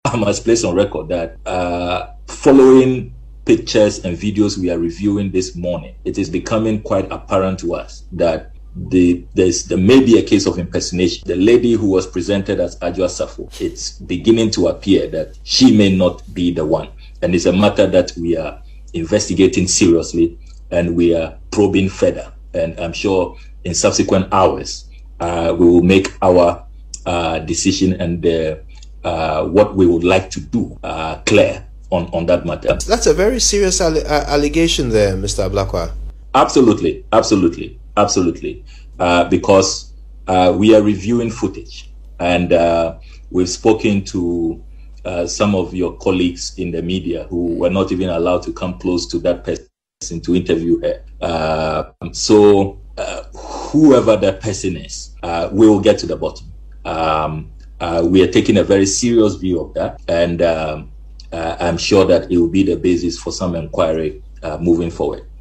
I must place on record that following pictures and videos we are reviewing this morning, it is becoming quite apparent to us that there may be a case of impersonation. The lady who was presented as Adwoa Safo, it's beginning to appear that she may not be the one. And it's a matter that we are investigating seriously and we are probing further. And I'm sure in subsequent hours, we will make our decision and what we would like to do clear on that matter. That's a very serious allegation there, Mr. Ablakwa. Absolutely, absolutely, absolutely. Because we are reviewing footage, and we've spoken to some of your colleagues in the media who were not even allowed to come close to that person to interview her. So whoever that person is, we will get to the bottom. We are taking a very serious view of that, and I'm sure that it will be the basis for some inquiry moving forward.